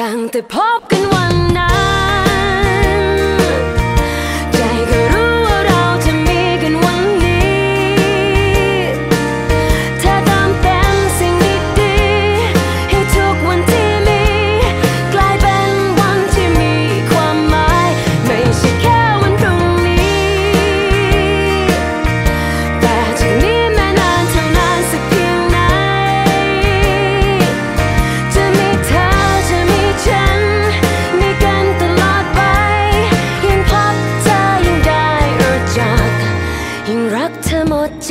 ตั้งแต่พบกันวันนั้นใจก็รู้ว่าเราจะมีกันวันนี้เธอตามเต็มสิ่งดีๆให้ทุกวันที่มีกลายเป็นวันที่มีความหมายไม่ใช่แค่วันพรุ่งนี้แต่จากนี้แม้นานเท่านานสักเพียงไหนจะมีเธอจะมีฉันมีกันตลอดไปยิ่งพบเธอยิ่งได้รู้จักยิ่งรักเธอหมดใจ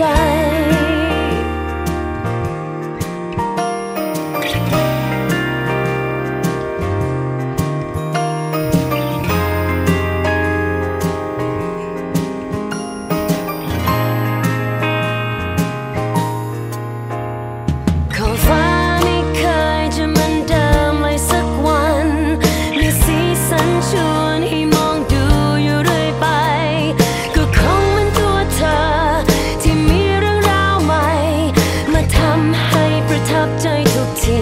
ขอฟ้าไม่เคยจะเหมือนเดิมเลยสักวันมีสีสันชวนให้มองดูอยู่เรื่อยไปก็คงเป็นตัวเธอที่มีเรื่องราวใหม่มาทำให้ประทับใจทุกที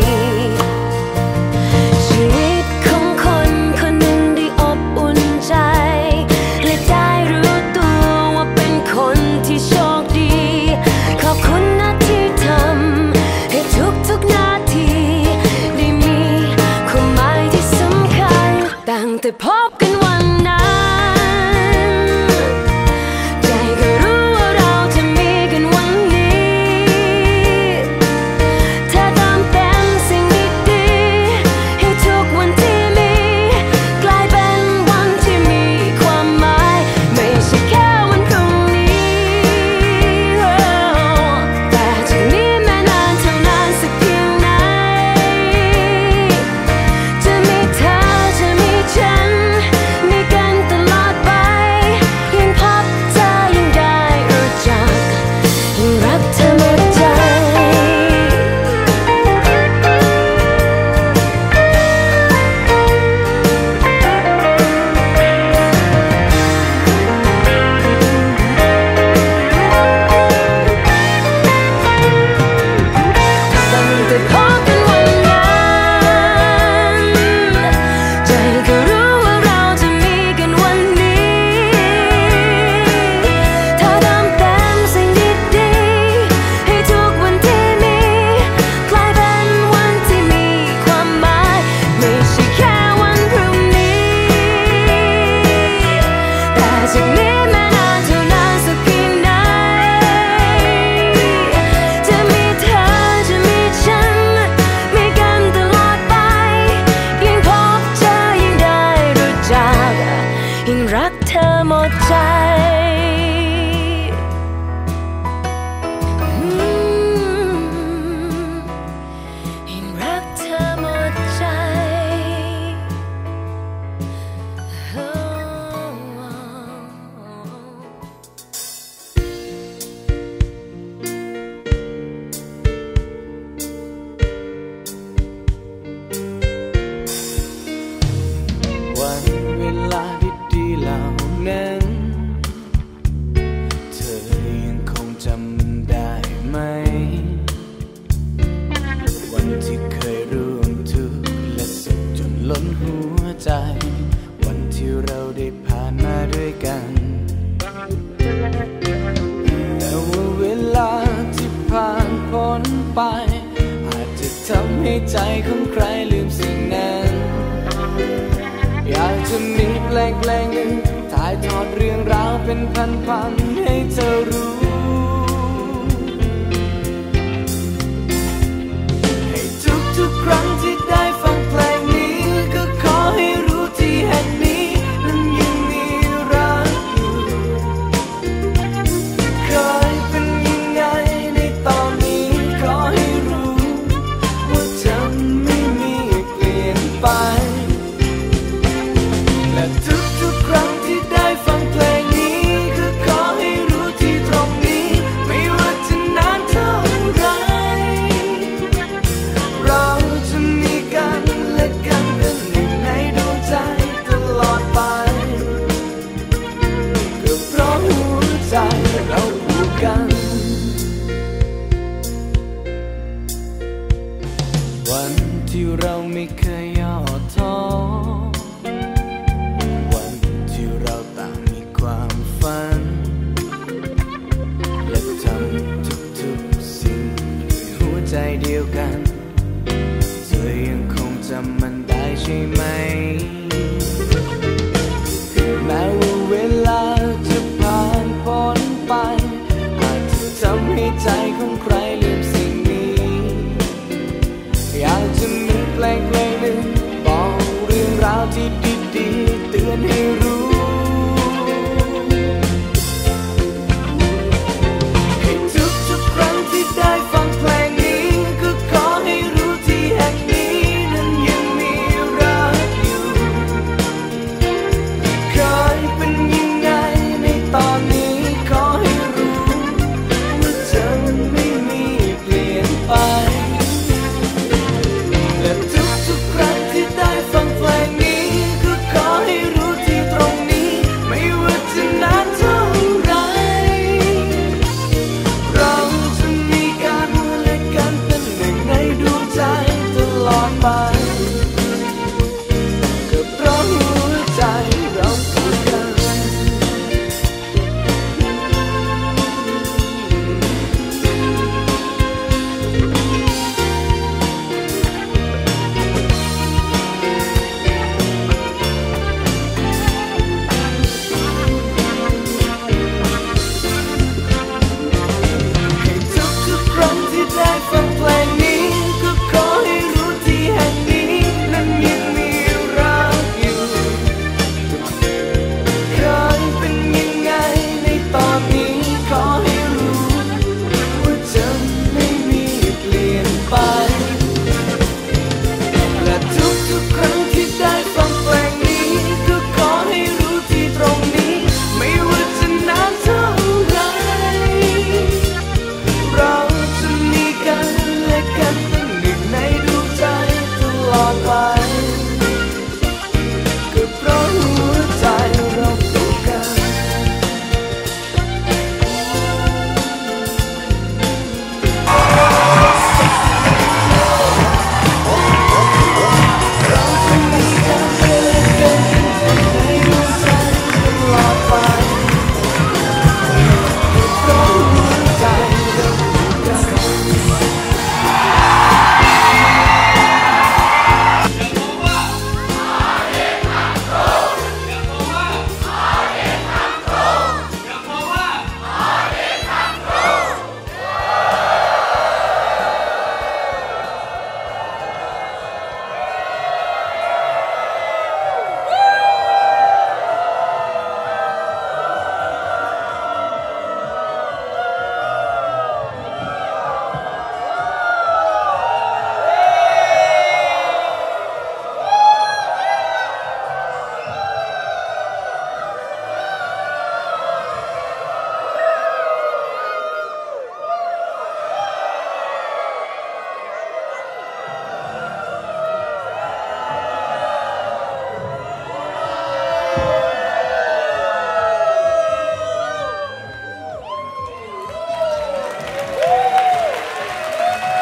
ชีวิตของคนคนหนึ่งได้อบอุ่นใจและได้รู้ตัวว่าเป็นคนที่โชคดีขอบคุณนะที่ทำให้ทุกนาทีได้มีความหมายที่สำคัญตั้งแต่พบกันวันนั้นใจก็รู้ว่าเราจะมีกันวันนี้เธอตามเต็มสิ่งดีๆให้ทุกวันที่มีกลายเป็นวันที่มีความหมายไม่ใช่แค่วันพรุ่งนี้แต่จากนี้แม้นานเท่านานสักเพียงไหนจะมีเธอจะมีฉันมีกันตลอดไปยิ่งพบเธอยิ่งได้รู้จักยิ่งรักเธอหมดใจตั้งแต่พบกันวันนั้นใจก็รู้ว่าเราจะมีกันวันนี้เธอทำเต็มสิ่งดีๆให้ทุกวันที่มีกลายเป็นวันที่มีความหมายไม่ใช่แค่วันพรุ่งนี้แต่จากนี้แม้นานเท่านานสักเพียงไหนจะมีเธอจะมีฉันมีกันตลอดไปยิ่งพบเธอยิ่งได้รู้จักยิ่งรักเธอหมดใจยิ่งรักเธอหมดใจวันเวลาดีๆเหล่านั้น เธอยังคงจำมันได้ไหม วันที่เคยร่วมทุกข์และสุขจนล้นหัวใจ วันที่เราได้ผ่านมาด้วยกัน แต่ว่าเวลาที่ผ่านพ้นไป อาจจะทำให้ใจของใครลืมสิ่งนั้น อยากจะมีเพลงหนึ่งถ่ายทอดเรื่องราวเป็นพันๆให้เธอรู้ ให้ทุกๆครั้งที่ได้ฟังเพลงนี้ก็ขอให้รู้ที่แห่งนี้นั้นยังมีรักอยู่เคยเป็นยังไงในตอนนี้ขอให้รู้ว่าจะไม่มีเปลี่ยนไปและทุกๆครั้งที่ได้ฟังเพลงนี้ก็ขอให้ำมันได้ใช่ไหม